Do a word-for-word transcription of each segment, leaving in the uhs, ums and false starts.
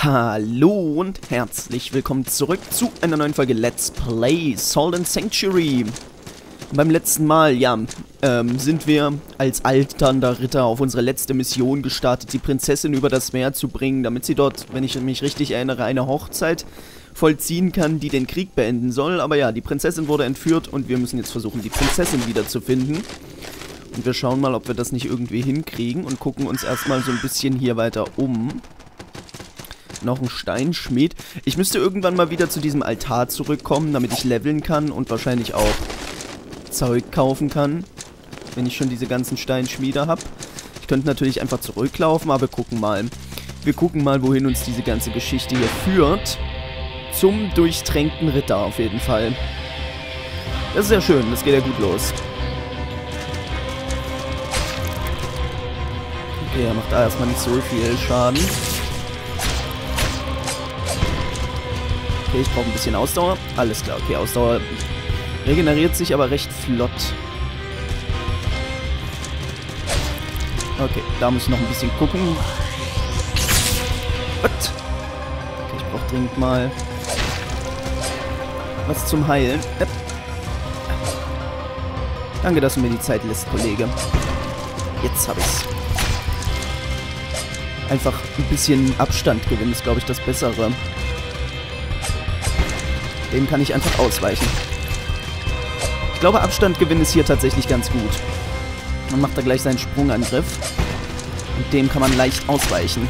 Hallo und herzlich willkommen zurück zu einer neuen Folge Let's Play Salt and Sanctuary. Beim letzten Mal, ja, ähm, sind wir als alternder Ritter auf unsere letzte Mission gestartet, die Prinzessin über das Meer zu bringen, damit sie dort, wenn ich mich richtig erinnere, eine Hochzeit vollziehen kann, die den Krieg beenden soll. Aber ja, die Prinzessin wurde entführt und wir müssen jetzt versuchen, die Prinzessin wiederzufinden. Und wir schauen mal, ob wir das nicht irgendwie hinkriegen und gucken uns erstmal so ein bisschen hier weiter um. Noch ein Steinschmied. Ich müsste irgendwann mal wieder zu diesem Altar zurückkommen, damit ich leveln kann und wahrscheinlich auch Zeug kaufen kann, wenn ich schon diese ganzen Steinschmiede habe. Ich könnte natürlich einfach zurücklaufen, aber wir gucken mal. Wir gucken mal, wohin uns diese ganze Geschichte hier führt. Zum durchtränkten Ritter auf jeden Fall. Das ist ja schön, das geht ja gut los. Okay, er macht da erstmal nicht so viel Schaden. Okay, ich brauche ein bisschen Ausdauer. Alles klar, okay, Ausdauer regeneriert sich aber recht flott. Okay, da muss ich noch ein bisschen gucken. What? Okay, ich brauche dringend mal was zum Heilen. Yep. Danke, dass du mir die Zeit lässt, Kollege. Jetzt habe ich's. Einfach ein bisschen Abstand gewinnen ist, glaube ich, das Bessere. Dem kann ich einfach ausweichen. Ich glaube, Abstand gewinnen ist hier tatsächlich ganz gut. Dann macht er gleich seinen Sprungangriff. Und dem kann man leicht ausweichen.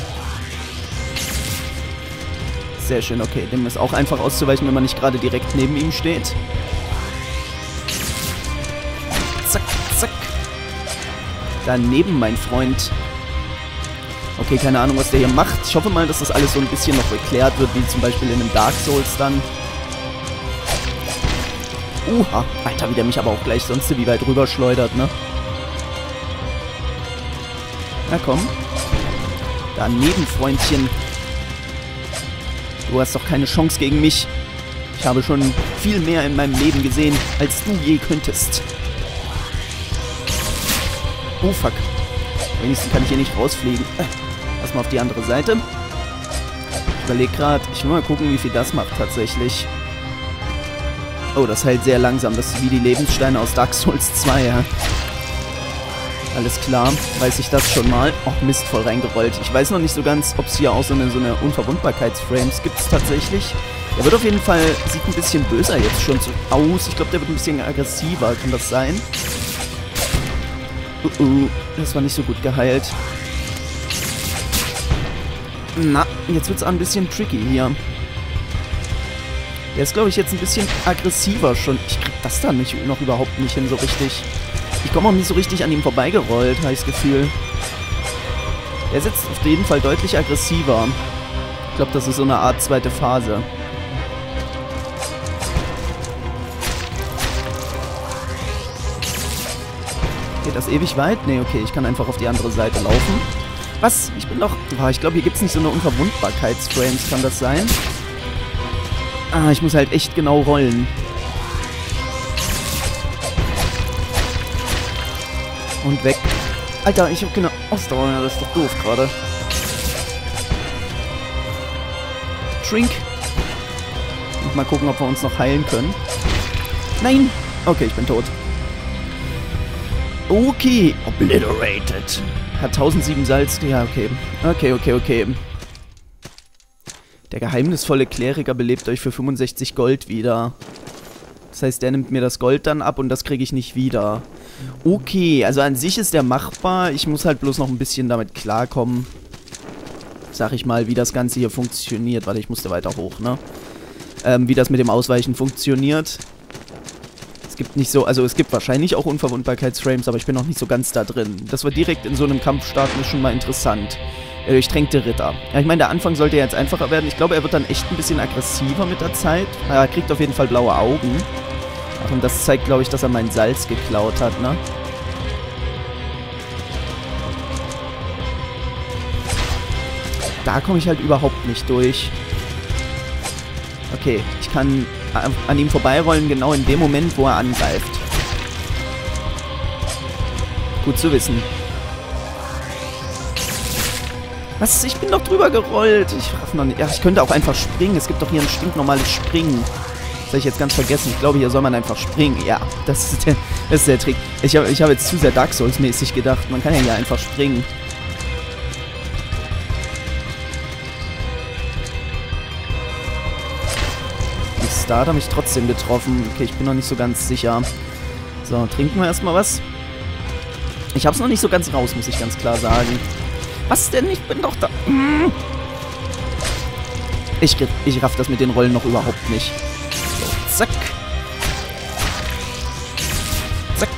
Sehr schön, okay. Dem ist auch einfach auszuweichen, wenn man nicht gerade direkt neben ihm steht. Zack, zack. Daneben, mein Freund. Okay, keine Ahnung, was der hier macht. Ich hoffe mal, dass das alles so ein bisschen noch erklärt wird, wie zum Beispiel in einem Dark Souls dann. Uha, Alter, wie der mich aber auch gleich sonst wie weit rüber schleudert, ne? Na komm. Daneben, Freundchen. Du hast doch keine Chance gegen mich. Ich habe schon viel mehr in meinem Leben gesehen, als du je könntest. Oh, fuck. Wenigstens kann ich hier nicht rausfliegen. Erstmal auf die andere Seite. Ich überlege gerade, ich will mal gucken, wie viel das macht tatsächlich. Oh, das heilt sehr langsam. Das ist wie die Lebenssteine aus Dark Souls zwei, ja. Alles klar, weiß ich das schon mal. Oh, Mist, voll reingerollt. Ich weiß noch nicht so ganz, ob es hier auch so eine, so eine Unverwundbarkeitsframes gibt es tatsächlich. Der wird auf jeden Fall, sieht ein bisschen böser jetzt schon so aus. Ich glaube, der wird ein bisschen aggressiver. Kann das sein? Uh, uh, das war nicht so gut geheilt. Na, jetzt wird es ein bisschen tricky hier. Der ist, glaube ich, jetzt ein bisschen aggressiver schon. Ich krieg das da nicht, noch überhaupt nicht hin so richtig. Ich komme auch nicht so richtig an ihm vorbeigerollt, habe ich das Gefühl. Der ist jetzt auf jeden Fall deutlich aggressiver. Ich glaube, das ist so eine Art zweite Phase. Geht das ewig weit? Nee, okay, ich kann einfach auf die andere Seite laufen. Was? Ich bin doch... Oh, ich glaube, hier gibt es nicht so eine Unverwundbarkeitsframes, kann das sein? Ah, ich muss halt echt genau rollen. Und weg. Alter, ich hab genau Ausdauer. Ja, das ist doch doof gerade. Shrink. Und mal gucken, ob wir uns noch heilen können. Nein! Okay, ich bin tot. Okay. Obliterated. Hat tausendsieben Salz. Ja, okay. Okay, okay, okay. Der geheimnisvolle Kleriker belebt euch für fünfundsechzig Gold wieder. Das heißt, der nimmt mir das Gold dann ab und das kriege ich nicht wieder. Okay, also an sich ist der machbar. Ich muss halt bloß noch ein bisschen damit klarkommen. Sag ich mal, wie das Ganze hier funktioniert. Warte, ich musste weiter hoch, ne? Ähm, wie das mit dem Ausweichen funktioniert. Es gibt nicht so, also es gibt wahrscheinlich auch Unverwundbarkeitsframes, aber ich bin noch nicht so ganz da drin. Dass wir direkt in so einem Kampf starten, ist schon mal interessant. Der durchtränkte Ritter. Ja, ich meine, der Anfang sollte ja jetzt einfacher werden. Ich glaube, er wird dann echt ein bisschen aggressiver mit der Zeit. Er kriegt auf jeden Fall blaue Augen. Und das zeigt, glaube ich, dass er mein Salz geklaut hat, ne? Da komme ich halt überhaupt nicht durch. Okay, ich kann an ihm vorbeirollen, genau in dem Moment, wo er angreift. Gut zu wissen. Was? Ich bin doch drüber gerollt. Ich raff noch nicht. Ja, ich könnte auch einfach springen. Es gibt doch hier ein stinknormales Springen. Das habe ich jetzt ganz vergessen. Ich glaube, hier soll man einfach springen. Ja, das ist der, das ist der Trick. Ich habe ich hab jetzt zu sehr Dark Souls-mäßig gedacht. Man kann ja hier einfach springen. Die Star hat mich trotzdem getroffen. Okay, ich bin noch nicht so ganz sicher. So, trinken wir erstmal was. Ich habe es noch nicht so ganz raus, muss ich ganz klar sagen. Was denn? Ich bin doch da. Ich, ich raff das mit den Rollen noch überhaupt nicht. So, zack. Zack.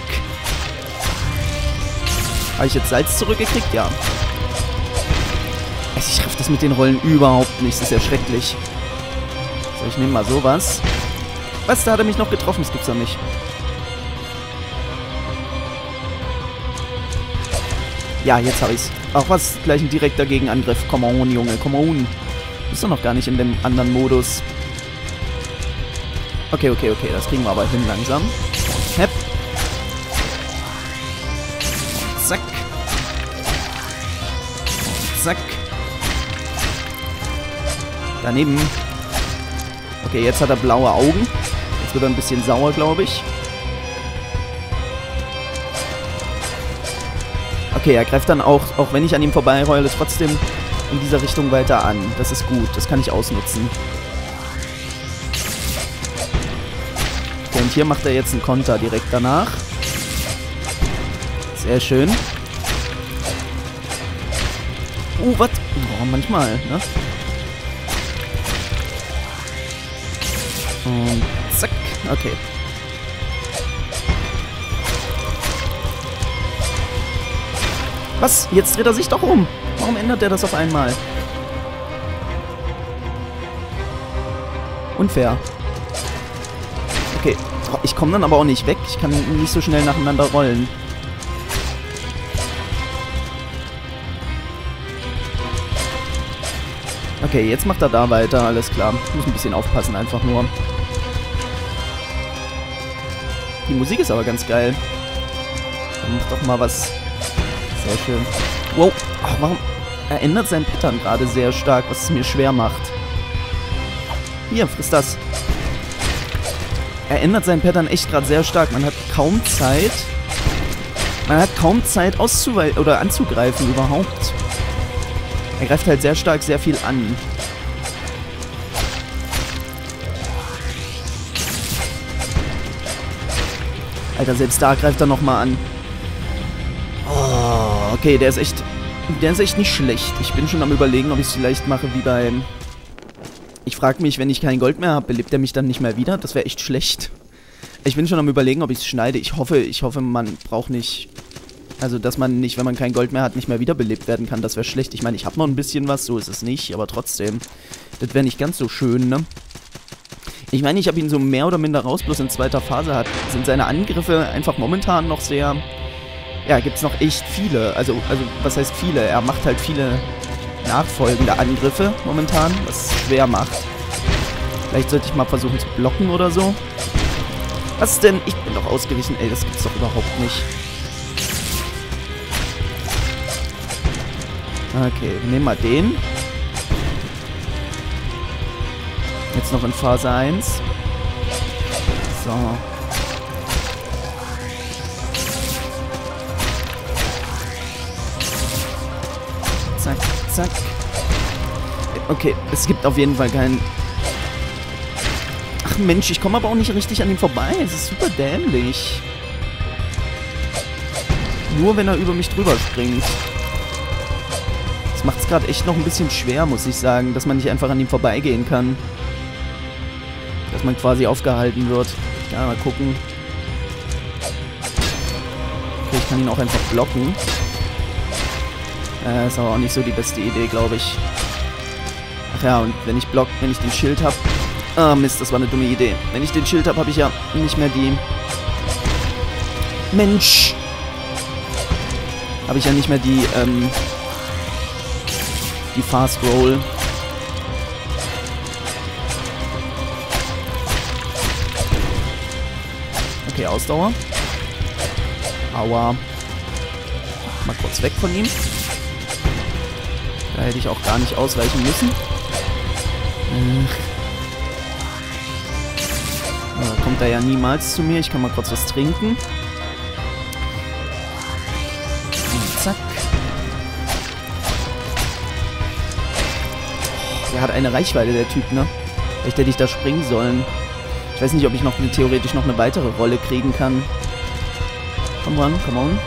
Habe ich jetzt Salz zurückgekriegt? Ja. Also ich raff das mit den Rollen überhaupt nicht. Das ist ja schrecklich. So, ich nehme mal sowas. Was? Da hat er mich noch getroffen. Das gibt's doch nicht. Ja, jetzt habe ich's. Auch was? Gleich ein direkter Gegenangriff. Come on, Junge. Come on. Du bist doch noch gar nicht in dem anderen Modus. Okay, okay, okay. Das kriegen wir aber hin langsam. Hepp. Zack. Zack. Daneben. Okay, jetzt hat er blaue Augen. Jetzt wird er ein bisschen sauer, glaube ich. Okay, er greift dann auch, auch wenn ich an ihm vorbeirolle, trotzdem in dieser Richtung weiter an. Das ist gut, das kann ich ausnutzen. Okay, und hier macht er jetzt einen Konter direkt danach. Sehr schön. Uh, was? Oh, manchmal, ne? Und zack, okay. Was? Jetzt dreht er sich doch um. Warum ändert er das auf einmal? Unfair. Okay. Ich komme dann aber auch nicht weg. Ich kann nicht so schnell nacheinander rollen. Okay, jetzt macht er da weiter. Alles klar. Ich muss ein bisschen aufpassen, einfach nur. Die Musik ist aber ganz geil. Dann mach doch mal was... Sehr schön. Wow. Ach, warum? Er ändert sein Pattern gerade sehr stark, was es mir schwer macht. Hier, friss das. Er ändert sein Pattern echt gerade sehr stark. Man hat kaum Zeit. Man hat kaum Zeit auszuweichen oder anzugreifen überhaupt. Er greift halt sehr stark sehr viel an. Alter, selbst da greift er nochmal an. Oh, okay, der ist echt... Der ist echt nicht schlecht. Ich bin schon am Überlegen, ob ich es vielleicht mache wie beim... Ich frage mich, wenn ich kein Gold mehr habe, belebt er mich dann nicht mehr wieder? Das wäre echt schlecht. Ich bin schon am Überlegen, ob ich es schneide. Ich hoffe, ich hoffe, man braucht nicht... Also, dass man nicht, wenn man kein Gold mehr hat, nicht mehr wiederbelebt werden kann. Das wäre schlecht. Ich meine, ich habe noch ein bisschen was, so ist es nicht. Aber trotzdem, das wäre nicht ganz so schön, ne? Ich meine, ich habe ihn so mehr oder minder raus, bloß in zweiter Phase hat. Sind seine Angriffe einfach momentan noch sehr... Ja, gibt's noch echt viele. Also, also, was heißt viele? Er macht halt viele nachfolgende Angriffe momentan, was es schwer macht. Vielleicht sollte ich mal versuchen zu blocken oder so. Was denn? Ich bin doch ausgewichen. Ey, das gibt's doch überhaupt nicht. Okay, wir nehmen mal den. Jetzt noch in Phase eins. So. Zack, zack. Okay, es gibt auf jeden Fall keinen... Ach Mensch, ich komme aber auch nicht richtig an ihm vorbei. Es ist super dämlich. Nur wenn er über mich drüber springt. Das macht es gerade echt noch ein bisschen schwer, muss ich sagen, dass man nicht einfach an ihm vorbeigehen kann. Dass man quasi aufgehalten wird. Ja, mal gucken. Okay, ich kann ihn auch einfach blocken. Äh, ist aber auch nicht so die beste Idee, glaube ich. Ach ja, und wenn ich block, wenn ich den Schild habe... Ah, Mist, das war eine dumme Idee. Wenn ich den Schild habe, habe ich ja nicht mehr die... Mensch! Habe ich ja nicht mehr die, ähm... die Fast Roll. Okay, Ausdauer. Aua. Mal kurz weg von ihm. Da hätte ich auch gar nicht ausweichen müssen. Äh. Da kommt er ja niemals zu mir. Ich kann mal kurz was trinken. Und zack. Der hat eine Reichweite, der Typ, ne? Vielleicht hätte ich da springen sollen. Ich weiß nicht, ob ich noch eine, theoretisch noch eine weitere Rolle kriegen kann. Come on, come on.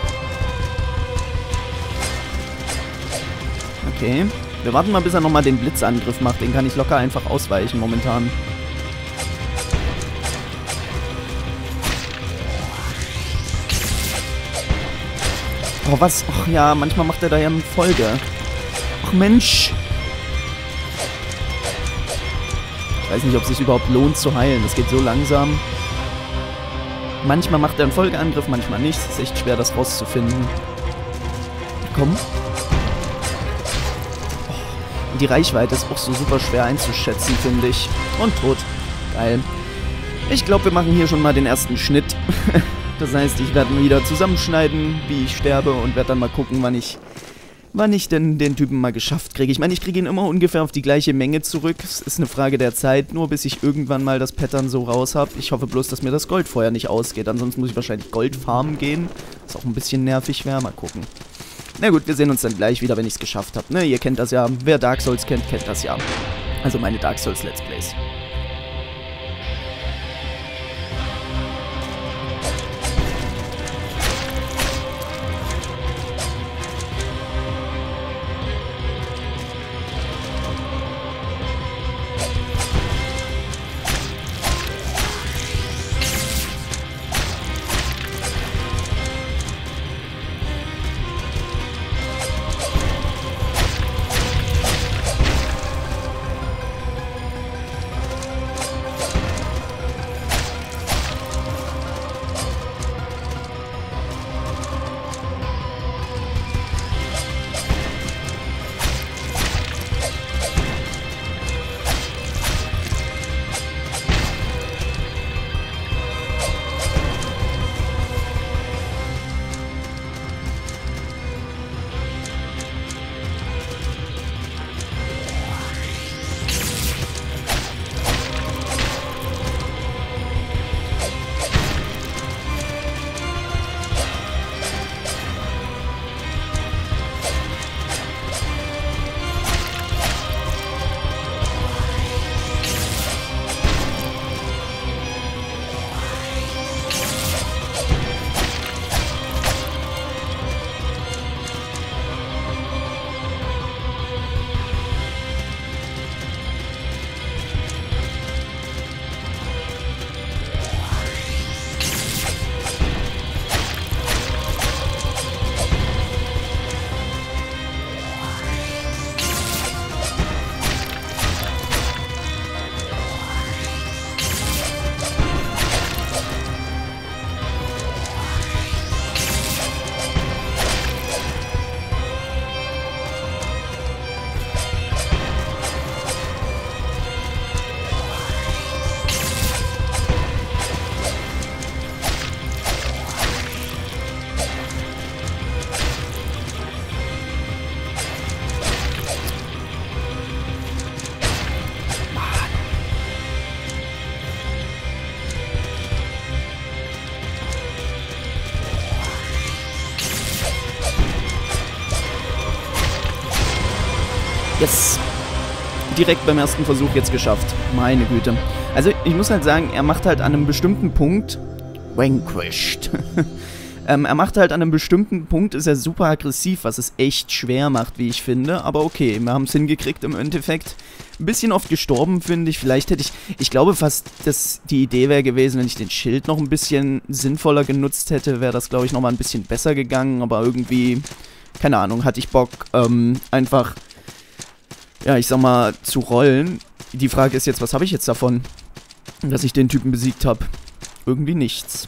Okay. Wir warten mal, bis er nochmal den Blitzangriff macht. Den kann ich locker einfach ausweichen momentan. Oh, was? Ach ja, manchmal macht er da ja eine Folge. Ach Mensch. Ich weiß nicht, ob es sich überhaupt lohnt zu heilen. Das geht so langsam. Manchmal macht er einen Folgeangriff, manchmal nicht. Es ist echt schwer, das rauszufinden. Komm. Oh. Die Reichweite ist auch so super schwer einzuschätzen, finde ich. Und tot. Geil. Ich glaube, wir machen hier schon mal den ersten Schnitt. Das heißt, ich werde wieder zusammenschneiden, wie ich sterbe und werde dann mal gucken, wann ich, wann ich denn den Typen mal geschafft kriege. Ich meine, ich kriege ihn immer ungefähr auf die gleiche Menge zurück. Es ist eine Frage der Zeit, nur bis ich irgendwann mal das Pattern so raus habe. Ich hoffe bloß, dass mir das Gold vorher nicht ausgeht. Ansonsten muss ich wahrscheinlich Gold farmen gehen, was auch ein bisschen nervig wäre. Mal gucken. Na gut, wir sehen uns dann gleich wieder, wenn ich es geschafft habe. Ne, ihr kennt das ja. Wer Dark Souls kennt, kennt das ja. Also meine Dark Souls Let's Plays. Yes. Direkt beim ersten Versuch jetzt geschafft. Meine Güte. Also ich muss halt sagen, er macht halt an einem bestimmten Punkt... Vanquished. ähm, er macht halt an einem bestimmten Punkt, ist er super aggressiv, was es echt schwer macht, wie ich finde. Aber okay, wir haben es hingekriegt im Endeffekt. Ein bisschen oft gestorben, finde ich. Vielleicht hätte ich... Ich glaube fast, dass die Idee wäre gewesen, wenn ich den Schild noch ein bisschen sinnvoller genutzt hätte, wäre das, glaube ich, nochmal ein bisschen besser gegangen. Aber irgendwie... Keine Ahnung, hatte ich Bock, ähm, einfach... Ja, ich sag mal, zu rollen. Die Frage ist jetzt, was habe ich jetzt davon, dass ich den Typen besiegt habe? Irgendwie nichts.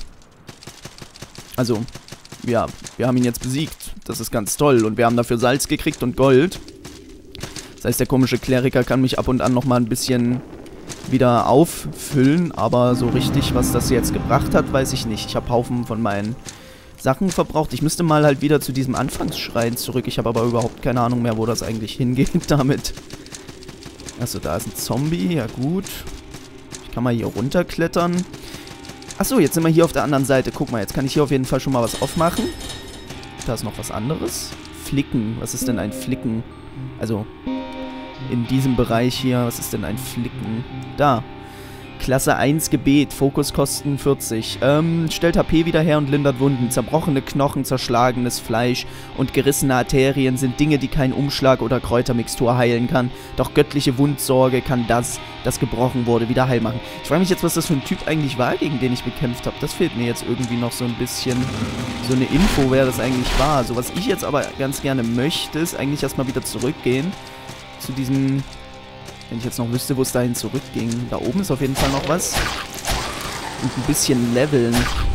Also, ja, wir haben ihn jetzt besiegt. Das ist ganz toll. Und wir haben dafür Salz gekriegt und Gold. Das heißt, der komische Kleriker kann mich ab und an nochmal ein bisschen wieder auffüllen. Aber so richtig, was das jetzt gebracht hat, weiß ich nicht. Ich habe Haufen von meinen Sachen verbraucht. Ich müsste mal halt wieder zu diesem Anfangsschrein zurück. Ich habe aber überhaupt keine Ahnung mehr, wo das eigentlich hingeht damit. Achso, da ist ein Zombie. Ja gut. Ich kann mal hier runterklettern. Achso, jetzt sind wir hier auf der anderen Seite. Guck mal, jetzt kann ich hier auf jeden Fall schon mal was aufmachen. Da ist noch was anderes. Flicken. Was ist denn ein Flicken? Also, in diesem Bereich hier, was ist denn ein Flicken? Da. Klasse eins Gebet, Fokuskosten vierzig. Ähm, stellt H P wieder her und lindert Wunden. Zerbrochene Knochen, zerschlagenes Fleisch und gerissene Arterien sind Dinge, die kein Umschlag oder Kräutermixtur heilen kann. Doch göttliche Wundsorge kann das, das gebrochen wurde, wieder heil machen. Ich frage mich jetzt, was das für ein Typ eigentlich war, gegen den ich bekämpft habe. Das fehlt mir jetzt irgendwie noch so ein bisschen, so eine Info, wer das eigentlich war. So, was ich jetzt aber ganz gerne möchte, ist eigentlich erstmal wieder zurückgehen zu diesem... Wenn ich jetzt noch wüsste, wo es dahin zurückging. Da oben ist auf jeden Fall noch was. Und ein bisschen leveln.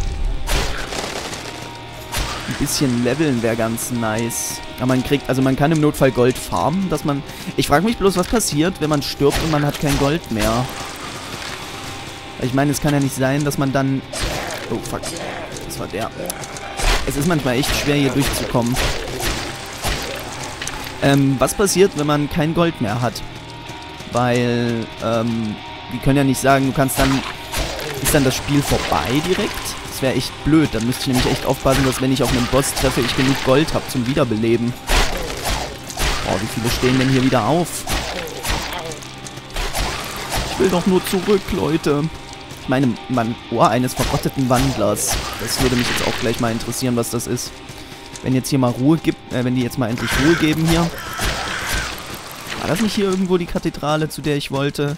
Ein bisschen leveln wäre ganz nice. Aber man kriegt, also man kann im Notfall Gold farmen, dass man... Ich frage mich bloß, was passiert, wenn man stirbt und man hat kein Gold mehr. Ich meine, es kann ja nicht sein, dass man dann... Oh, fuck. Das war der. Es ist manchmal echt schwer, hier durchzukommen. Ähm, was passiert, wenn man kein Gold mehr hat? Weil, ähm, wir können ja nicht sagen, du kannst dann, ist dann das Spiel vorbei direkt? Das wäre echt blöd, dann müsste ich nämlich echt aufpassen, dass wenn ich auf einen Boss treffe, ich genug Gold habe zum Wiederbeleben. Oh, wie viele stehen denn hier wieder auf? Ich will doch nur zurück, Leute. Ich meine, man, Ohr eines verrotteten Wandlers. Das würde mich jetzt auch gleich mal interessieren, was das ist. Wenn jetzt hier mal Ruhe gibt, äh, wenn die jetzt mal endlich Ruhe geben hier. War das nicht hier irgendwo die Kathedrale, zu der ich wollte?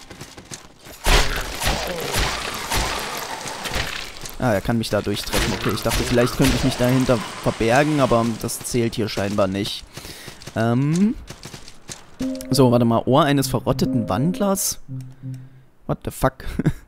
Ah, er kann mich da durchtreffen. Okay, ich dachte, vielleicht könnte ich mich dahinter verbergen, aber das zählt hier scheinbar nicht. Ähm. So, warte mal. Ohr eines verrotteten Wandlers? What the fuck?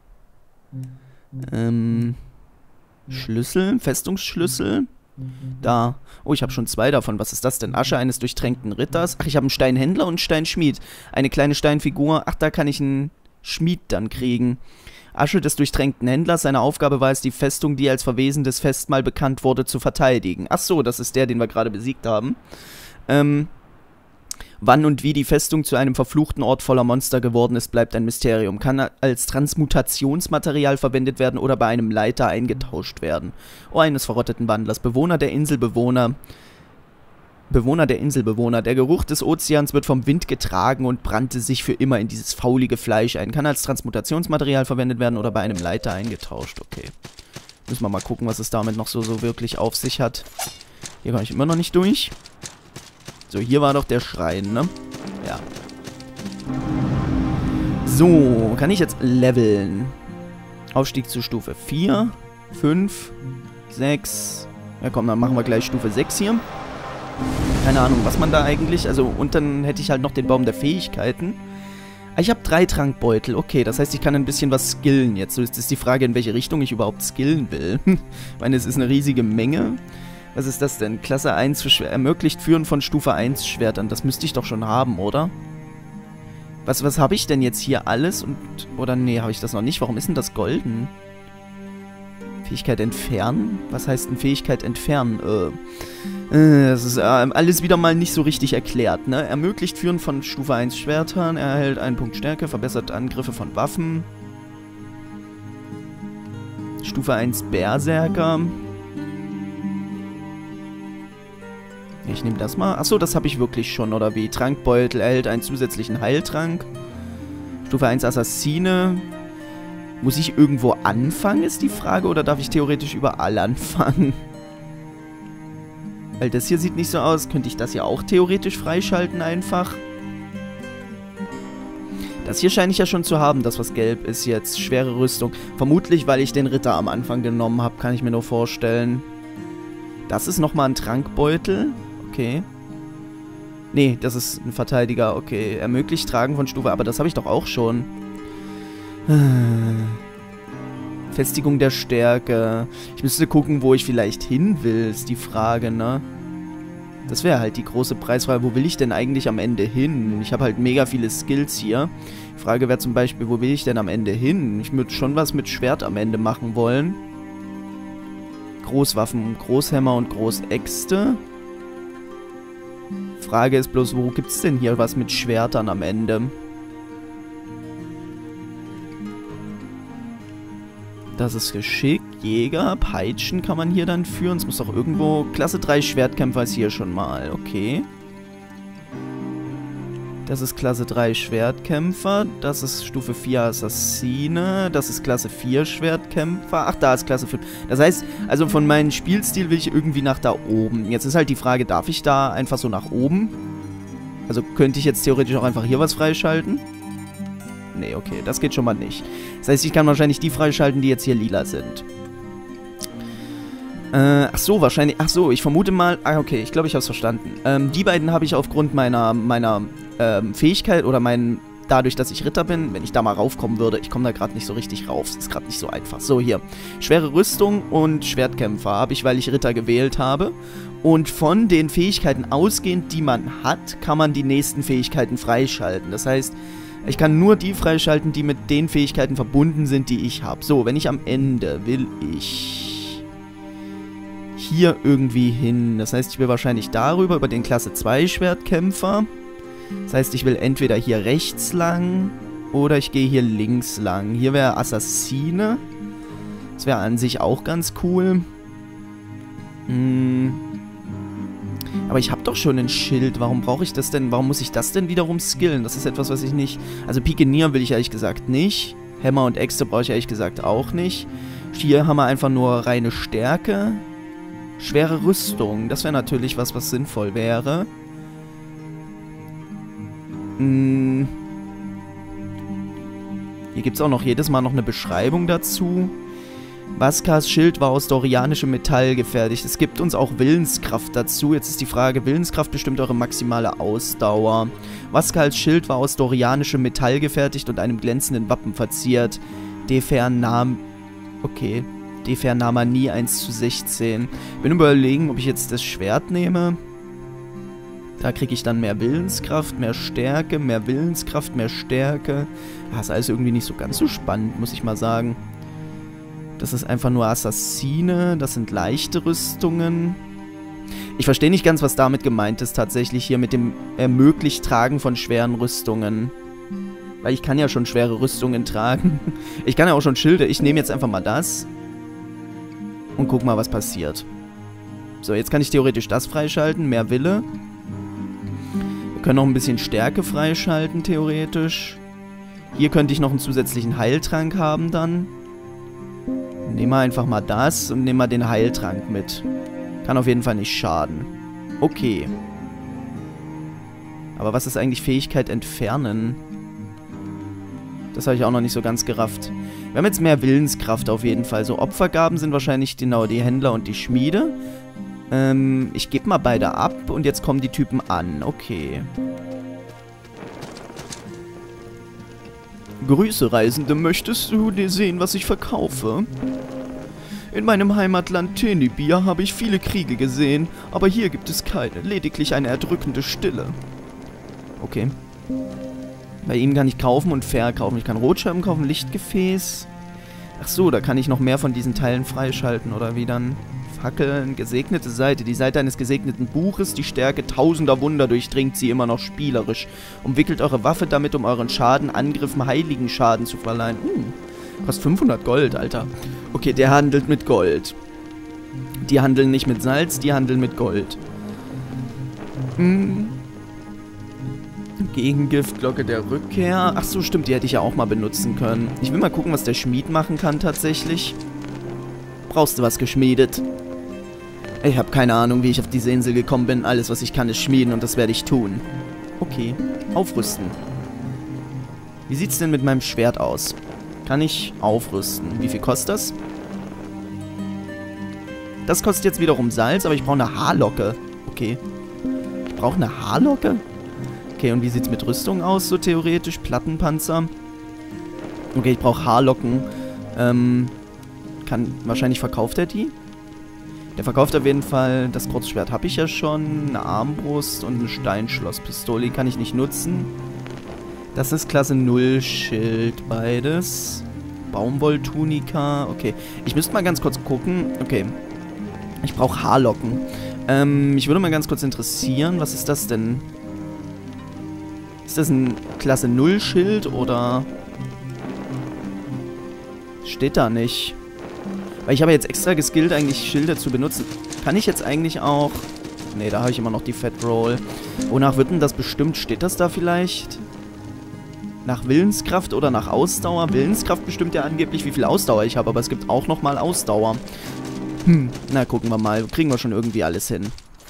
ähm. Schlüssel? Festungsschlüssel? Da. Oh, ich habe schon zwei davon. Was ist das denn? Asche eines durchtränkten Ritters. Ach, ich habe einen Steinhändler und einen Steinschmied. Eine kleine Steinfigur. Ach, da kann ich einen Schmied dann kriegen. Asche des durchtränkten Händlers. Seine Aufgabe war es, die Festung, die als verwesendes Festmahl bekannt wurde, zu verteidigen. Ach so, das ist der, den wir gerade besiegt haben. Ähm... Wann und wie die Festung zu einem verfluchten Ort voller Monster geworden ist, bleibt ein Mysterium. Kann als Transmutationsmaterial verwendet werden oder bei einem Leiter eingetauscht werden. Ohr eines verrotteten Wandlers. Bewohner der Inselbewohner. Bewohner der Inselbewohner. Der Geruch des Ozeans wird vom Wind getragen und brannte sich für immer in dieses faulige Fleisch ein. Kann als Transmutationsmaterial verwendet werden oder bei einem Leiter eingetauscht. Okay. Müssen wir mal gucken, was es damit noch so, so wirklich auf sich hat. Hier komme ich immer noch nicht durch. So, hier war doch der Schrein, ne? Ja. So, kann ich jetzt leveln? Aufstieg zu Stufe vier, fünf, sechs. Ja komm, dann machen wir gleich Stufe sechs hier. Keine Ahnung, was man da eigentlich... Also, und dann hätte ich halt noch den Baum der Fähigkeiten. Ich habe drei Trankbeutel. Okay, das heißt, ich kann ein bisschen was skillen jetzt. So ist es die Frage, in welche Richtung ich überhaupt skillen will. Ich meine, es ist eine riesige Menge. Was ist das denn? Klasse eins für Schwer ermöglicht Führen von Stufe eins Schwertern. Das müsste ich doch schon haben, oder? Was, was habe ich denn jetzt hier alles? Und oder nee, habe ich das noch nicht? Warum ist denn das golden? Fähigkeit entfernen? Was heißt denn Fähigkeit entfernen? Äh, äh, das ist äh, alles wieder mal nicht so richtig erklärt, ne? Ermöglicht Führen von Stufe eins Schwertern. Erhält einen Punkt Stärke. Verbessert Angriffe von Waffen. Stufe eins Berserker. Ich nehme das mal. Achso, das habe ich wirklich schon, oder wie? Trankbeutel erhält einen zusätzlichen Heiltrank. Stufe eins Assassine. Muss ich irgendwo anfangen, ist die Frage, oder darf ich theoretisch überall anfangen? Weil das hier sieht nicht so aus. Könnte ich das hier auch theoretisch freischalten einfach? Das hier scheine ich ja schon zu haben, das was gelb ist jetzt. Schwere Rüstung. Vermutlich, weil ich den Ritter am Anfang genommen habe, kann ich mir nur vorstellen. Das ist nochmal ein Trankbeutel. Okay. Nee, das ist ein Verteidiger. Okay. Ermöglicht Tragen von Stufe. Aber das habe ich doch auch schon. Festigung der Stärke. Ich müsste gucken, wo ich vielleicht hin will, ist die Frage, ne? Das wäre halt die große Preisfrage. Wo will ich denn eigentlich am Ende hin? Ich habe halt mega viele Skills hier. Die Frage wäre zum Beispiel, wo will ich denn am Ende hin? Ich würde schon was mit Schwert am Ende machen wollen. Großwaffen, Großhämmer und Großäxte. Frage ist bloß, wo gibt es denn hier was mit Schwertern am Ende? Das ist Geschick, Jäger, Peitschen kann man hier dann führen. Es muss doch irgendwo... Klasse drei Schwertkämpfer ist hier schon mal, okay. Das ist Klasse drei Schwertkämpfer. Das ist Stufe vier Assassine. Das ist Klasse vier Schwertkämpfer. Ach, da ist Klasse fünf. Das heißt, also von meinem Spielstil will ich irgendwie nach da oben. Jetzt ist halt die Frage, darf ich da einfach so nach oben? Also könnte ich jetzt theoretisch auch einfach hier was freischalten? Nee, okay, das geht schon mal nicht. Das heißt, ich kann wahrscheinlich die freischalten, die jetzt hier lila sind. Äh, ach so, wahrscheinlich, ach so, ich vermute mal, ah, okay, ich glaube, ich habe es verstanden. Ähm, die beiden habe ich aufgrund meiner, meiner, ähm, Fähigkeit oder meinen, dadurch, dass ich Ritter bin, wenn ich da mal raufkommen würde, ich komme da gerade nicht so richtig rauf, es ist gerade nicht so einfach. So, hier, schwere Rüstung und Schwertkämpfer habe ich, weil ich Ritter gewählt habe. Und von den Fähigkeiten ausgehend, die man hat, kann man die nächsten Fähigkeiten freischalten. Das heißt, ich kann nur die freischalten, die mit den Fähigkeiten verbunden sind, die ich habe. So, wenn ich am Ende will ich hier irgendwie hin. Das heißt, ich will wahrscheinlich darüber, über den Klasse zwei Schwertkämpfer. Das heißt, ich will entweder hier rechts lang oder ich gehe hier links lang. Hier wäre Assassine. Das wäre an sich auch ganz cool. Hm... Aber ich habe doch schon ein Schild. Warum brauche ich das denn? Warum muss ich das denn wiederum skillen? Das ist etwas, was ich nicht... Also Pikenieren will ich ehrlich gesagt nicht. Hämmer und Äxte brauche ich ehrlich gesagt auch nicht. Hier haben wir einfach nur reine Stärke. Schwere Rüstung. Das wäre natürlich was, was sinnvoll wäre. Hm. Hier gibt es auch noch jedes Mal noch eine Beschreibung dazu. Vaskas Schild war aus dorianischem Metall gefertigt. Es gibt uns auch Willenskraft dazu. Jetzt ist die Frage, Willenskraft bestimmt eure maximale Ausdauer. Vaskas Schild war aus dorianischem Metall gefertigt und einem glänzenden Wappen verziert. Defernam... Okay. Defernamanie eins zu sechzehn. Ich bin überlegen, ob ich jetzt das Schwert nehme. Da kriege ich dann mehr Willenskraft, mehr Stärke, mehr Willenskraft, mehr Stärke. Das ist alles irgendwie nicht so ganz so spannend, muss ich mal sagen. Das ist einfach nur Assassine. Das sind leichte Rüstungen. Ich verstehe nicht ganz, was damit gemeint ist, tatsächlich hier mit dem ermöglicht Tragen von schweren Rüstungen. Weil ich kann ja schon schwere Rüstungen tragen. Ich kann ja auch schon Schilde. Ich nehme jetzt einfach mal das. Und guck mal, was passiert. So, jetzt kann ich theoretisch das freischalten. Mehr Wille. Wir können noch ein bisschen Stärke freischalten, theoretisch. Hier könnte ich noch einen zusätzlichen Heiltrank haben dann. Nehmen wir einfach mal das und nehmen wir den Heiltrank mit. Kann auf jeden Fall nicht schaden. Okay. Aber was ist eigentlich Fähigkeit entfernen? Das habe ich auch noch nicht so ganz gerafft. Wir haben jetzt mehr Willenskraft auf jeden Fall. So Opfergaben sind wahrscheinlich genau die Händler und die Schmiede. Ähm, ich gebe mal beide ab und jetzt kommen die Typen an. Okay. Grüße, Reisende. Möchtest du dir sehen, was ich verkaufe? In meinem Heimatland Tenebir habe ich viele Kriege gesehen, aber hier gibt es keine, lediglich eine erdrückende Stille. Okay. Bei ihm kann ich kaufen und verkaufen. Ich kann Rotscheiben kaufen, Lichtgefäß. Ach so, da kann ich noch mehr von diesen Teilen freischalten, oder wie dann? Fackeln, gesegnete Seite. Die Seite eines gesegneten Buches, die Stärke tausender Wunder durchdringt sie immer noch spielerisch. Umwickelt eure Waffe damit, um euren Schaden, Angriffen, heiligen Schaden zu verleihen. Uh, kostet fünfhundert Gold, Alter. Okay, der handelt mit Gold. Die handeln nicht mit Salz, die handeln mit Gold. Hm. Gegengift, Glocke der Rückkehr. Ach so, stimmt, die hätte ich ja auch mal benutzen können. Ich will mal gucken, was der Schmied machen kann tatsächlich. Brauchst du was geschmiedet? Ich habe keine Ahnung, wie ich auf diese Insel gekommen bin. Alles, was ich kann, ist schmieden und das werde ich tun. Okay, aufrüsten. Wie sieht's denn mit meinem Schwert aus? Kann ich aufrüsten? Wie viel kostet das? Das kostet jetzt wiederum Salz, aber ich brauche eine Haarlocke. Okay. Ich brauche eine Haarlocke? Okay, und wie sieht's mit Rüstung aus, so theoretisch? Plattenpanzer. Okay, ich brauche Haarlocken. Ähm, kann, wahrscheinlich verkauft er die? Der verkauft auf jeden Fall, das Kurzschwert habe ich ja schon, eine Armbrust und eine Steinschlosspistole, die kann ich nicht nutzen. Das ist Klasse null Schild, beides. Baumwolltunika, okay. Ich müsste mal ganz kurz gucken, okay. Ich brauche Haarlocken. Ähm, mich würde mal ganz kurz interessieren, was ist das denn? Ist das ein Klasse null Schild oder... Steht da nicht. Weil ich habe jetzt extra geskillt, eigentlich Schilder zu benutzen. Kann ich jetzt eigentlich auch... Ne, da habe ich immer noch die Fat Roll. Wonach wird denn das bestimmt? Steht das da vielleicht? Nach Willenskraft oder nach Ausdauer? Willenskraft bestimmt ja angeblich, wie viel Ausdauer ich habe, aber es gibt auch nochmal Ausdauer. Hm, na, gucken wir mal. Kriegen wir schon irgendwie alles hin.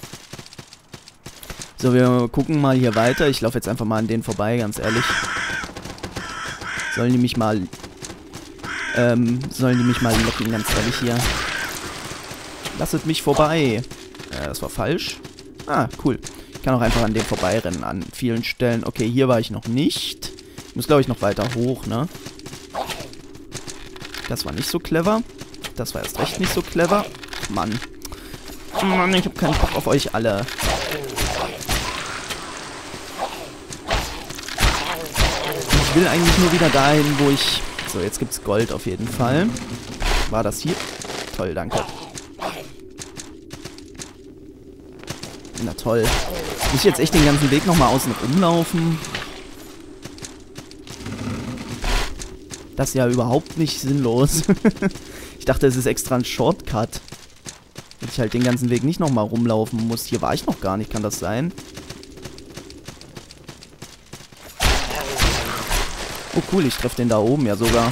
So, wir gucken mal hier weiter. Ich laufe jetzt einfach mal an denen vorbei, ganz ehrlich. Sollen die mich mal... Ähm, sollen die mich mal locken, ganz ehrlich hier. Lasset mich vorbei. Äh, das war falsch. Ah, cool. Ich kann auch einfach an dem vorbeirennen, an vielen Stellen. Okay, hier war ich noch nicht. Ich muss, glaube ich, noch weiter hoch, ne? Das war nicht so clever. Das war erst recht nicht so clever. Mann. Mann, ich habe keinen Bock auf euch alle. Ich will eigentlich nur wieder dahin, wo ich... So, jetzt gibt's Gold auf jeden Fall. War das hier? Toll, danke. Na toll. Muss ich jetzt echt den ganzen Weg nochmal außen rumlaufen? Das ist ja überhaupt nicht sinnlos. Ich dachte, es ist extra ein Shortcut. Dass ich halt den ganzen Weg nicht nochmal rumlaufen muss. Hier war ich noch gar nicht, kann das sein? Oh cool, ich treffe den da oben ja sogar.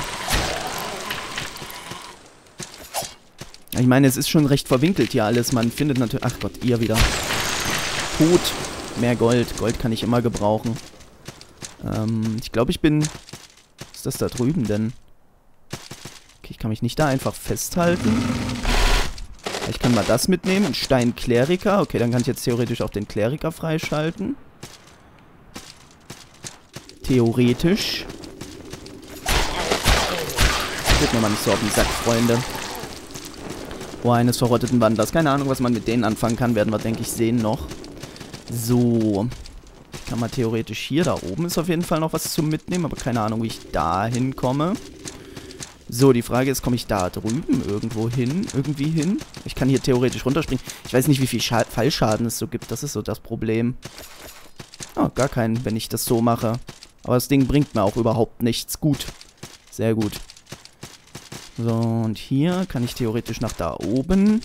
Ich meine, es ist schon recht verwinkelt hier alles. Man findet natürlich... Ach Gott, ihr wieder. Gut. Mehr Gold. Gold kann ich immer gebrauchen. Ähm, ich glaube, ich bin... Was ist das da drüben denn? Okay, ich kann mich nicht da einfach festhalten. Ich kann mal das mitnehmen. Ein Stein Kleriker. Okay, dann kann ich jetzt theoretisch auch den Kleriker freischalten. Theoretisch. Geht mir mal nicht so auf den Sack, Freunde. Oh, eines verrotteten Wanders. Keine Ahnung, was man mit denen anfangen kann. Werden wir, denke ich, sehen noch. So. Ich kann mal theoretisch hier, da oben ist auf jeden Fall noch was zum Mitnehmen. Aber keine Ahnung, wie ich da hinkomme. So, die Frage ist, komme ich da drüben irgendwo hin? Irgendwie hin? Ich kann hier theoretisch runterspringen. Ich weiß nicht, wie viel Scha- Fallschaden es so gibt. Das ist so das Problem. Oh, gar keinen, wenn ich das so mache. Aber das Ding bringt mir auch überhaupt nichts. Gut. Sehr gut. So, und hier kann ich theoretisch nach da oben.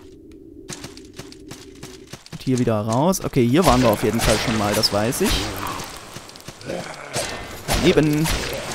Und hier wieder raus. Okay, hier waren wir auf jeden Fall schon mal, das weiß ich. Daneben.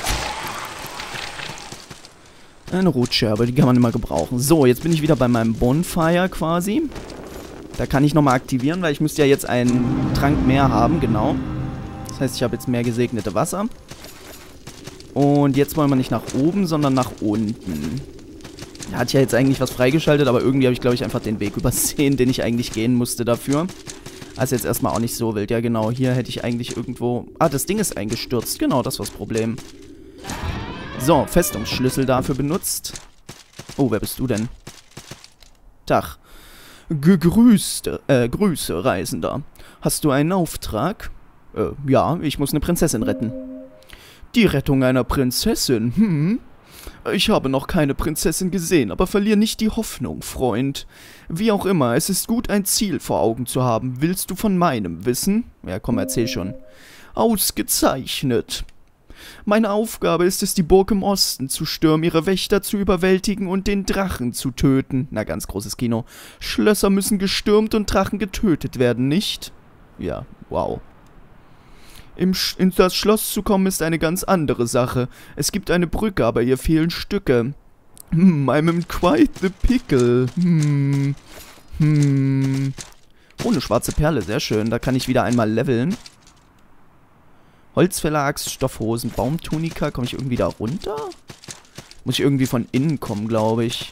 Eine Rotscherbe, die kann man immer gebrauchen. So, jetzt bin ich wieder bei meinem Bonfire quasi. Da kann ich nochmal aktivieren, weil ich müsste ja jetzt einen Trank mehr haben, genau. Das heißt, ich habe jetzt mehr gesegnete Wasser. Und jetzt wollen wir nicht nach oben, sondern nach unten. Er hat ja jetzt eigentlich was freigeschaltet, aber irgendwie habe ich, glaube ich, einfach den Weg übersehen, den ich eigentlich gehen musste dafür. Also jetzt erstmal auch nicht so wild. Ja, genau, hier hätte ich eigentlich irgendwo... Ah, das Ding ist eingestürzt. Genau, das war das Problem. So, Festungsschlüssel dafür benutzt. Oh, wer bist du denn? Tag. Gegrüßte, äh, Grüße, Reisender. Hast du einen Auftrag? Äh, ja, ich muss eine Prinzessin retten. Die Rettung einer Prinzessin, hm? Ich habe noch keine Prinzessin gesehen, aber verlier nicht die Hoffnung, Freund. Wie auch immer, es ist gut, ein Ziel vor Augen zu haben. Willst du von meinem wissen? Ja, komm, erzähl schon. Ausgezeichnet. Meine Aufgabe ist es, die Burg im Osten zu stürmen, ihre Wächter zu überwältigen und den Drachen zu töten. Na, ganz großes Kino. Schlösser müssen gestürmt und Drachen getötet werden, nicht? Ja, wow. Im Sch in das Schloss zu kommen ist eine ganz andere Sache. Es gibt eine Brücke, aber ihr fehlen Stücke. Hm, I'm in quite the pickle. Hm. Hm. Oh, eine schwarze Perle, sehr schön. Da kann ich wieder einmal leveln. Holzfäller-Axt, Stoffhosen, Baumtunika. Komme ich irgendwie da runter? Muss ich irgendwie von innen kommen, glaube ich.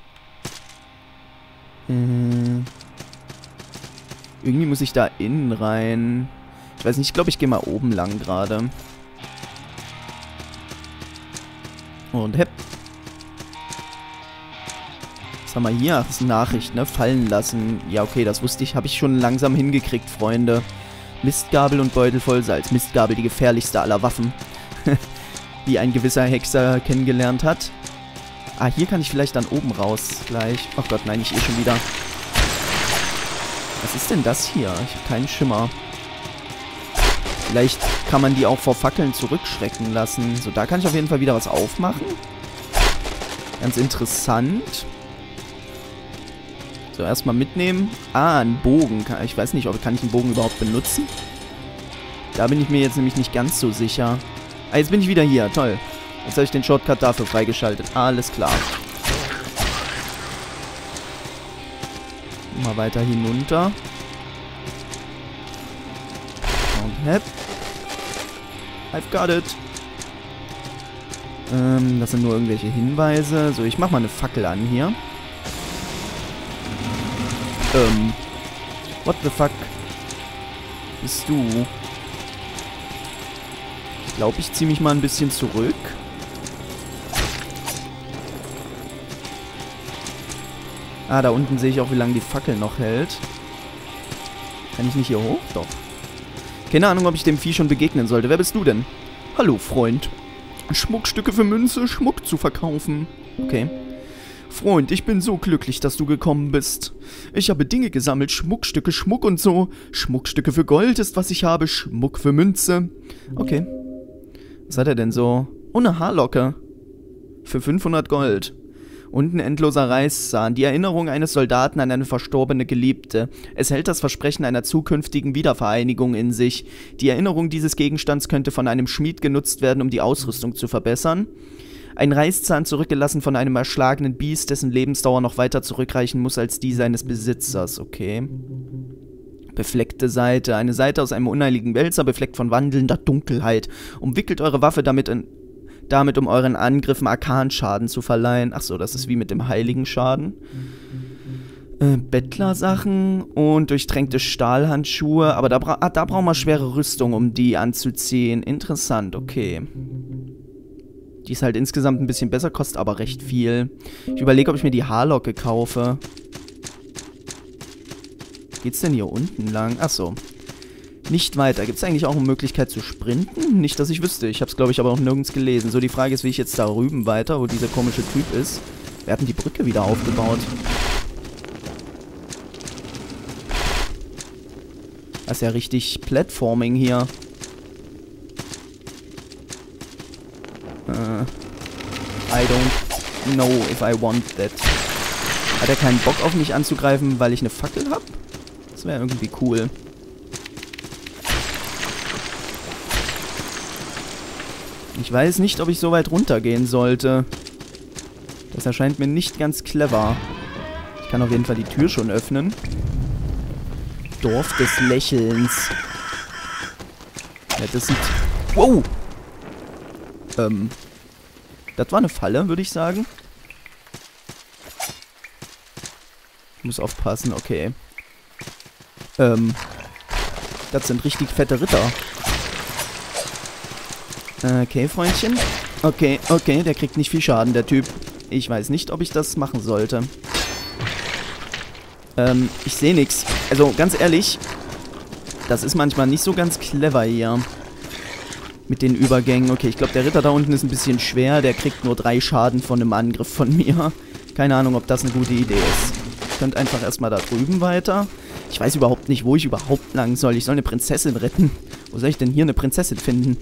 Hm. Irgendwie muss ich da innen rein. Ich weiß nicht, ich glaube, ich gehe mal oben lang gerade. Und hepp. Was haben wir hier? Ach, das ist eine Nachricht, ne? Fallen lassen. Ja, okay, das wusste ich. Habe ich schon langsam hingekriegt, Freunde. Mistgabel und Beutel voll Salz. Mistgabel, die gefährlichste aller Waffen. Die ein gewisser Hexer kennengelernt hat. Ah, hier kann ich vielleicht dann oben raus gleich. Ach Gott, nein, ich eh schon wieder. Was ist denn das hier? Ich habe keinen Schimmer. Vielleicht kann man die auch vor Fackeln zurückschrecken lassen. So, da kann ich auf jeden Fall wieder was aufmachen. Ganz interessant. So, erstmal mitnehmen. Ah, ein Bogen. Ich weiß nicht, ob kann ich einen Bogen überhaupt benutzen? Da bin ich mir jetzt nämlich nicht ganz so sicher. Ah, jetzt bin ich wieder hier. Toll. Jetzt habe ich den Shortcut dafür freigeschaltet. Alles klar. Mal weiter hinunter. Und hepp. I've got it. Ähm, das sind nur irgendwelche Hinweise. So, ich mach mal eine Fackel an hier. Ähm. What the fuck? Bist du? Ich glaube, ich ziehe mich mal ein bisschen zurück. Ah, da unten sehe ich auch, wie lange die Fackel noch hält. Kann ich nicht hier hoch? Doch. Keine Ahnung, ob ich dem Vieh schon begegnen sollte. Wer bist du denn? Hallo, Freund. Schmuckstücke für Münze, Schmuck zu verkaufen. Okay. Freund, ich bin so glücklich, dass du gekommen bist. Ich habe Dinge gesammelt, Schmuckstücke, Schmuck und so. Schmuckstücke für Gold ist, was ich habe, Schmuck für Münze. Okay. Was hat er denn so? Oh, eine Haarlocke. Für fünfhundert Gold. Und ein endloser Reißzahn. Die Erinnerung eines Soldaten an eine verstorbene Geliebte. Es hält das Versprechen einer zukünftigen Wiedervereinigung in sich. Die Erinnerung dieses Gegenstands könnte von einem Schmied genutzt werden, um die Ausrüstung zu verbessern. Ein Reißzahn zurückgelassen von einem erschlagenen Biest, dessen Lebensdauer noch weiter zurückreichen muss als die seines Besitzers. Okay. Befleckte Seite. Eine Seite aus einem unheiligen Wälzer, befleckt von wandelnder Dunkelheit. Umwickelt eure Waffe damit in... damit, um euren Angriffen Arkanschaden zu verleihen. Achso, das ist wie mit dem heiligen Schaden. Äh, Bettlersachen und durchtränkte Stahlhandschuhe. Aber da, bra ah, da brauchen wir schwere Rüstung, um die anzuziehen. Interessant, okay. Die ist halt insgesamt ein bisschen besser, kostet aber recht viel. Ich überlege, ob ich mir die Haarlocke kaufe. Geht's denn hier unten lang? Achso. Nicht weiter. Gibt es eigentlich auch eine Möglichkeit zu sprinten? Nicht, dass ich wüsste. Ich habe es, glaube ich, aber auch nirgends gelesen. So, die Frage ist, wie ich jetzt da rüben weiter, wo dieser komische Typ ist. Wir hatten die Brücke wieder aufgebaut. Das ist ja richtig Platforming hier. Uh, I don't know if I want that. Hat er keinen Bock auf mich anzugreifen, weil ich eine Fackel habe? Das wäre irgendwie cool. Ich weiß nicht, ob ich so weit runtergehen sollte. Das erscheint mir nicht ganz clever. Ich kann auf jeden Fall die Tür schon öffnen. Dorf des Lächelns. Ja, das sieht... Wow! Ähm... Das war eine Falle, würde ich sagen. Ich muss aufpassen, okay. Ähm... Das sind richtig fette Ritter. Okay, Freundchen. Okay, okay, der kriegt nicht viel Schaden, der Typ. Ich weiß nicht, ob ich das machen sollte. Ähm, ich sehe nichts. Also, ganz ehrlich, das ist manchmal nicht so ganz clever hier. Mit den Übergängen. Okay, ich glaube, der Ritter da unten ist ein bisschen schwer. Der kriegt nur drei Schaden von einem Angriff von mir. Keine Ahnung, ob das eine gute Idee ist. Ich könnte einfach erstmal da drüben weiter. Ich weiß überhaupt nicht, wo ich überhaupt lang soll. Ich soll eine Prinzessin retten. Wo soll ich denn hier eine Prinzessin finden?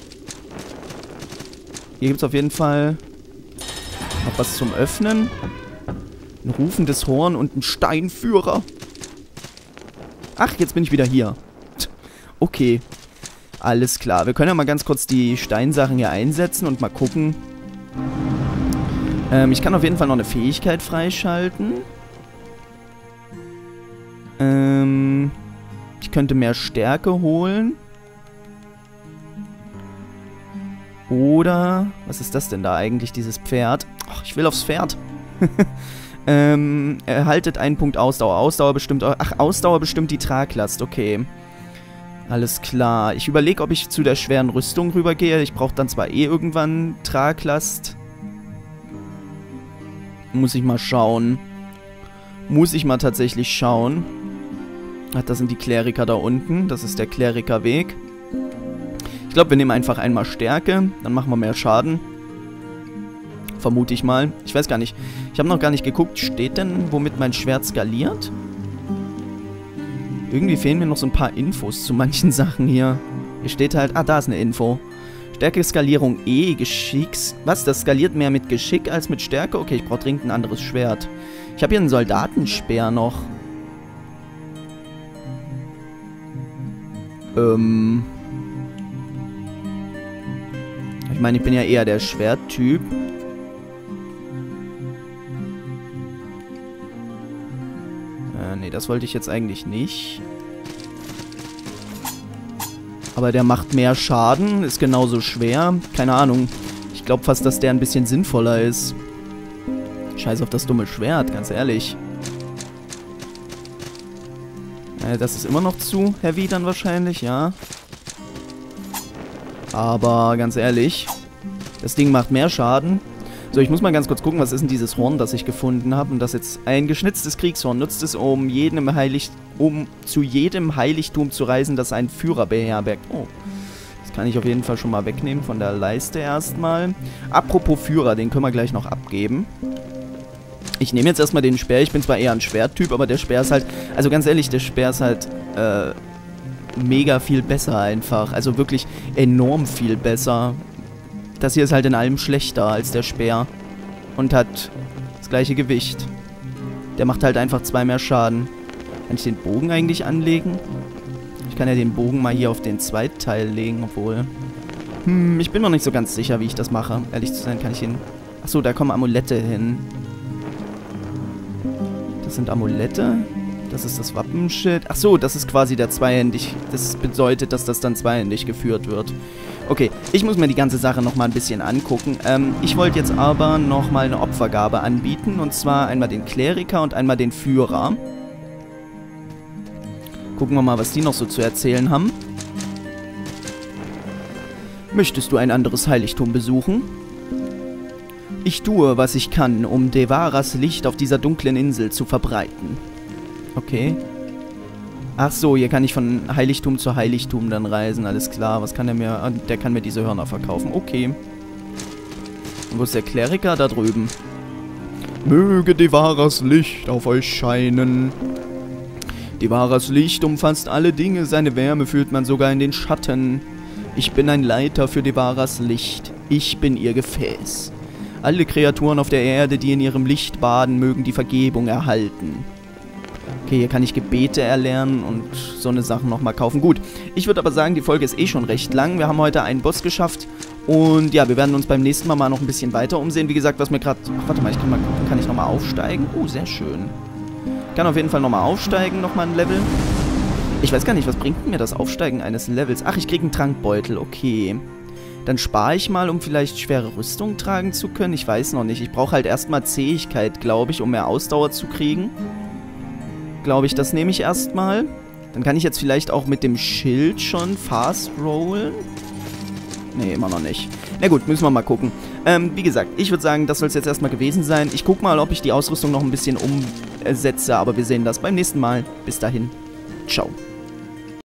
Hier gibt es auf jeden Fall noch was zum Öffnen. Ein rufendes Horn und ein Steinführer. Ach, jetzt bin ich wieder hier. Okay. Alles klar. Wir können ja mal ganz kurz die Steinsachen hier einsetzen und mal gucken. Ähm, ich kann auf jeden Fall noch eine Fähigkeit freischalten. Ähm, ich könnte mehr Stärke holen. Oder, was ist das denn da eigentlich, dieses Pferd? Ach, ich will aufs Pferd. ähm, erhaltet einen Punkt Ausdauer. Ausdauer bestimmt, ach, Ausdauer bestimmt die Traglast, okay. Alles klar. Ich überlege, ob ich zu der schweren Rüstung rübergehe. Ich brauche dann zwar eh irgendwann Traglast. Muss ich mal schauen. Muss ich mal tatsächlich schauen. Ach, das sind die Kleriker da unten. Das ist der Klerikerweg. Ich glaube, wir nehmen einfach einmal Stärke. Dann machen wir mehr Schaden. Vermute ich mal. Ich weiß gar nicht. Ich habe noch gar nicht geguckt. Steht denn, womit mein Schwert skaliert? Irgendwie fehlen mir noch so ein paar Infos zu manchen Sachen hier. Hier steht halt... Ah, da ist eine Info. Stärke, Skalierung E, Geschicks... Was? Das skaliert mehr mit Geschick als mit Stärke? Okay, ich brauche dringend ein anderes Schwert. Ich habe hier einen Soldatenspeer noch. Ähm... Ich meine, ich bin ja eher der Schwerttyp. Äh, nee, das wollte ich jetzt eigentlich nicht. Aber der macht mehr Schaden, ist genauso schwer. Keine Ahnung. Ich glaube fast, dass der ein bisschen sinnvoller ist. Scheiß auf das dumme Schwert, ganz ehrlich. Äh, das ist immer noch zu heavy dann wahrscheinlich, ja. Aber ganz ehrlich, das Ding macht mehr Schaden. So, ich muss mal ganz kurz gucken, was ist denn dieses Horn, das ich gefunden habe. Und das jetzt ein geschnitztes Kriegshorn. Nutzt es, um, jedem Heilig um zu jedem Heiligtum zu reisen, das einen Führer beherbergt. Oh, das kann ich auf jeden Fall schon mal wegnehmen von der Leiste erstmal. Apropos Führer, den können wir gleich noch abgeben. Ich nehme jetzt erstmal den Speer. Ich bin zwar eher ein Schwerttyp, aber der Speer ist halt... Also ganz ehrlich, der Speer ist halt... Äh... mega viel besser einfach. Also wirklich enorm viel besser. Das hier ist halt in allem schlechter als der Speer. Und hat das gleiche Gewicht. Der macht halt einfach zwei mehr Schaden. Kann ich den Bogen eigentlich anlegen? Ich kann ja den Bogen mal hier auf den Zweitteil legen, obwohl... Hm, ich bin noch nicht so ganz sicher, wie ich das mache. Ehrlich zu sein, kann ich ihn... Achso, da kommen Amulette hin. Das sind Amulette... Das ist das Wappenschild. Ach so, das ist quasi der zweihändig. Das bedeutet, dass das dann zweihändig geführt wird. Okay, ich muss mir die ganze Sache nochmal ein bisschen angucken. Ähm, ich wollte jetzt aber nochmal eine Opfergabe anbieten. Und zwar einmal den Kleriker und einmal den Führer. Gucken wir mal, was die noch so zu erzählen haben. Möchtest du ein anderes Heiligtum besuchen? Ich tue, was ich kann, um Devaras Licht auf dieser dunklen Insel zu verbreiten. Okay. Ach so, hier kann ich von Heiligtum zu Heiligtum dann reisen. Alles klar, was kann der mir... Der kann mir diese Hörner verkaufen. Okay. Und wo ist der Kleriker? Da drüben. Möge Devaras Licht auf euch scheinen. Devaras Licht umfasst alle Dinge. Seine Wärme fühlt man sogar in den Schatten. Ich bin ein Leiter für Devaras Licht. Ich bin ihr Gefäß. Alle Kreaturen auf der Erde, die in ihrem Licht baden, mögen die Vergebung erhalten. Okay, hier kann ich Gebete erlernen und so eine Sache nochmal kaufen. Gut, ich würde aber sagen, die Folge ist eh schon recht lang. Wir haben heute einen Boss geschafft. Und ja, wir werden uns beim nächsten Mal mal noch ein bisschen weiter umsehen. Wie gesagt, was mir gerade... Warte mal, ich kann mal gucken. Kann ich nochmal aufsteigen? Oh, sehr schön. Ich kann auf jeden Fall nochmal aufsteigen, nochmal ein Level. Ich weiß gar nicht, was bringt mir das Aufsteigen eines Levels? Ach, ich kriege einen Trankbeutel. Okay. Dann spare ich mal, um vielleicht schwere Rüstung tragen zu können. Ich weiß noch nicht. Ich brauche halt erstmal Zähigkeit, glaube ich, um mehr Ausdauer zu kriegen. Glaube ich, das nehme ich erstmal. Dann kann ich jetzt vielleicht auch mit dem Schild schon fast rollen. Nee, immer noch nicht. Na gut, müssen wir mal gucken. Ähm, wie gesagt, ich würde sagen, das soll es jetzt erstmal gewesen sein. Ich gucke mal, ob ich die Ausrüstung noch ein bisschen umsetze, aber wir sehen das beim nächsten Mal. Bis dahin. Ciao.